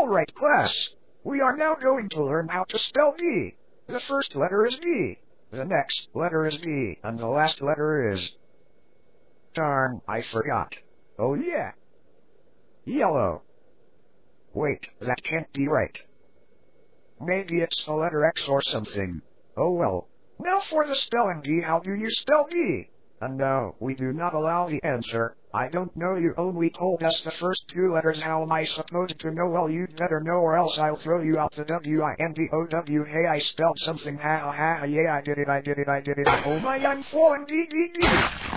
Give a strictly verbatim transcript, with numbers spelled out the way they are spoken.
Alright class, we are now going to learn how to spell V. The first letter is V, the next letter is V, and the last letter is... Darn, I forgot. Oh yeah. Yellow. Wait, that can't be right. Maybe it's the letter X or something. Oh well. Now for the spelling bee, how do you spell V? And no, we do not allow the answer. I don't know, you only told us the first two letters. How am I supposed to know? Well, you'd better know or else I'll throw you out the W I N D O W. Hey, I spelled something. Ha ha ha, yeah, I did it, I did it, I did it. Oh my, I'm falling. D D D.